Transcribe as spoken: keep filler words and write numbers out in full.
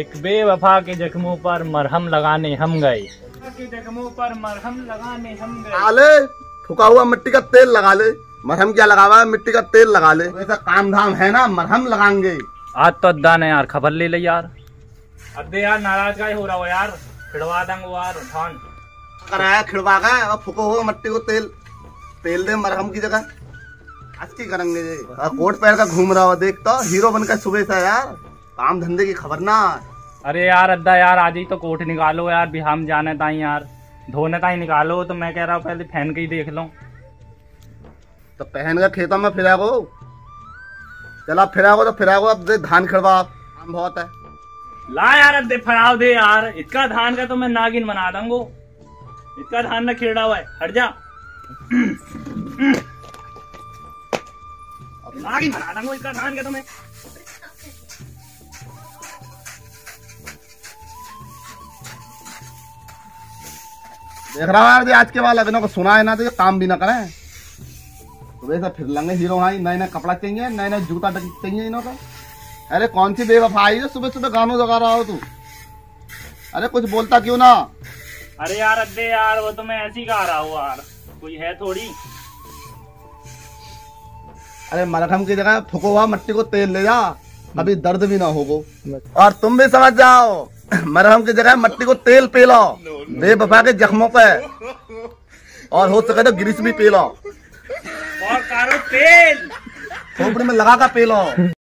एक बेवफा के जख्मों पर मरहम लगाने हम गए, के जख्मों पर मरहम लगाने हम गए। आले फुका हुआ मिट्टी का तेल लगा ले, मरहम क्या लगावा है, मिट्टी का तेल लगा ले। ऐसा काम धाम है ना, मरहम लगाएंगे। आज तो अद्दा ने यार खबर ले ली यार। अद्दे यार नाराज का ही हो रहा हो यार, खिड़वा देंगे यार उठान कराया खिड़वा का और फुका हुआ मिट्टी को तेल तेल दे मरहम की जगह। अच्छी करेंगे ये कोट पैर का घूम रहा हो, देख तो हीरो बनकर सुबह से यार, काम धंधे की खबर ना। अरे यार अद्दा यार आज ही तो कोट निकालो यार, भी हम जाने ताई यार धोने ताई निकालो। तो मैं कह रहा हूँ पहले पहन के ही देख लो। तो पहन कर खेतों में फिरा को, चला फिरा को तो फिरा को, अब दे धान खिड़वा, काम बहुत है। ला यार अद्दे फड़ाव दे यार, इसका धान का तो मैं नागिन बना दूंगो। इसका धान ना खिड़ा हुआ है, हट जा। नागिन बना दूंगो इसका धान का तो मैं। देख रहा हूँ यार आज के बाद अभिनव को सुना है ना, तो ये काम भी ना करें। सुबह से फिर लेंगे हीरो भाई, नए नए कपड़ा चाहिए, नए नए जूता चाहिए इन्हों का। अरे कौन सी बेवफा आई है सुबह सुबह गानों जगा रहा हो तू? अरे कुछ बोलता क्यों ना? अरे यार अद्दे यार वो तो मैं ऐसे ही गा रहा हूँ यार, कोई है थोड़ी। अरे मरहम की जगह फुको हुआ मिट्टी को तेल ले जा, कभी दर्द भी ना होगो। और तुम भी समझ जाओ, मरहम की जगह मिट्टी को तेल पे लो बेवफा के जख्मों पे, और हो सके तो ग्रीस भी पे लो, और कारो तेल खोपड़ी में लगा कर पे लो।